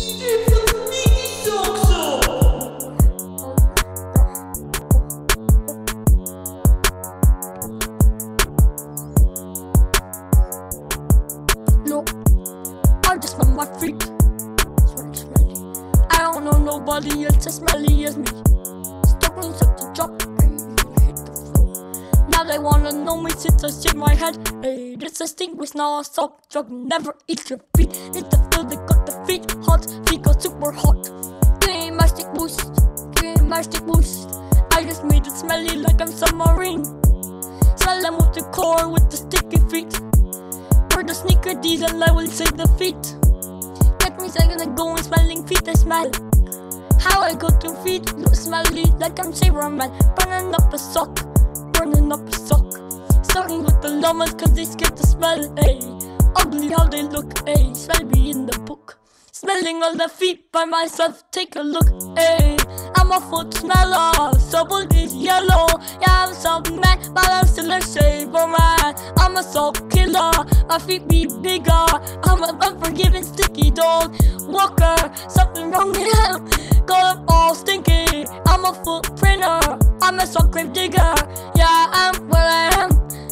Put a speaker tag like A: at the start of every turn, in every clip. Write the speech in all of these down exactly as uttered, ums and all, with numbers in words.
A: I just smell my feet. Smelly, smelly. I don't know nobody else as smelly as me. Stuck on such a drop, hit the floor. Now they wanna know me since I shake my head. Hey, this is thing with now a sock drug. Never eat your feet. It's the feel they got the feet hot. Feet got super hot. Give my stick boost. Give my stick boost. I just made it smelly like I'm submarine. Smell them with the core with the sticky feet. For the sneaker diesel, I will say the feet. That means I'm gonna go and smelling feet, I smell. How I go to feet, look smelly like I'm Saber Man. Burning up a sock, burning up a sock. Starting with the llamas cause they scared to smell, ayy. Ugly how they look, ayy. Smell me in the book. Smelling all the feet by myself, take a look, ayy. I'm a foot smeller, soul is yellow. Yeah, I'm so mad, but I'm still a Saber Man. I'm a soul killer, my feet be bigger. I'm an unforgiving sticky dog walker. Something wrong with him, got them all stinky. I'm a footprinter, I'm a sock grave digger. Yeah, I'm where I am.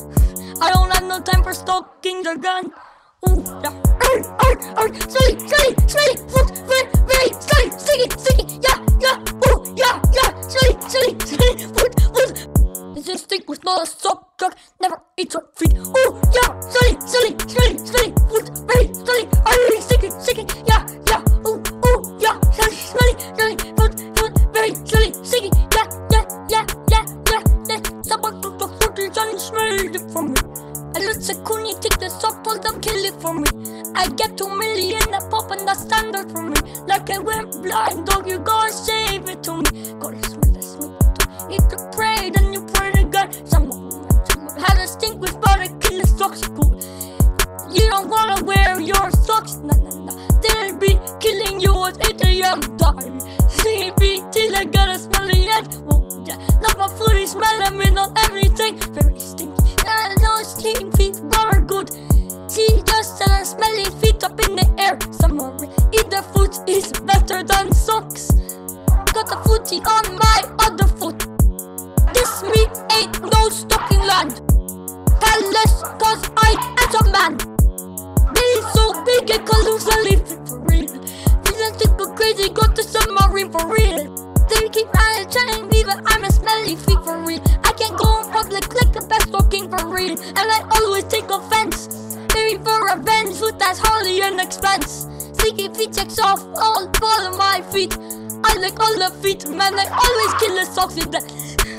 A: I don't have no time for stalking the gun. Ooh, yeah, arr, arr, arr, smelly, smelly, smelly, foot, very, very, smelly, sticky, sticky, yeah, yeah, ooh, yeah, yeah, smelly, smelly, smelly, foot, foot. This is stick with not a sock drug, never eat your feet. Ooh, yeah, smelly, smelly, smelly, smelly, foot, very, smelly, arr, sticky, sticky, yeah, yeah, ooh, ooh, yeah, smelly, smelly, smelly, foot, foot, very, smelly, sticky, yeah, yeah, yeah, yeah, yeah, yeah. Someone took the foot and smelled it from me. I let Sakuni take the sock, told them kill it for me. I get two million, I pop and that's standard for me. Like I went blind, dog, you gotta save it to me. Gotta smell the smoke, eat the prey, then you pray to God. Someone, someone had a stink with butter, kill the socks, cool. You don't wanna wear your socks, nah, nah, nah. They'll be killing you at eight A M die. Sleepy till I got a smelly head. Oh, yeah, not my food is smelling me on everything. Very stinky. I know stinky feet are good. See just uh, smelly feet up in the air. Someone eat their foot is better than socks. Got a footy on my other foot. This me ain't no stocking land. Palace cause I am a man. Belly so big I can lose a leaf for real. Reason to go crazy, got the submarine for real. They keep trying to me, but I'm a smelly feet for real. I can't go in public like a best talking for real. And I always take offense. Maybe for revenge, food that's hardly an expense. Sticky feet checks off all fall of my feet. I like all the feet, man, I always kill the socks with that.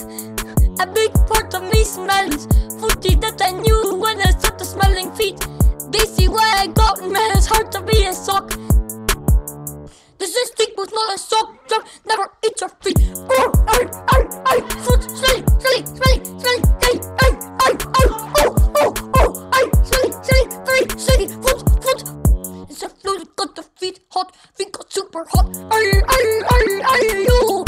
A: A big part of me smells footy that I knew when I started smelling feet. They see why I got, man, it's hard to be a sock. This is stick with not a sock drug, never eat your feet. Oh, ay, ay, ay, foot, smelly, smelly, smelly, smelly, ay, ay, ay, ay, oh, oh, oh, ay, smelly, smelly, very smelly, foot, foot. It's a fluid, got the feet hot, feet got super hot. Ay, ay, ay, ay, you.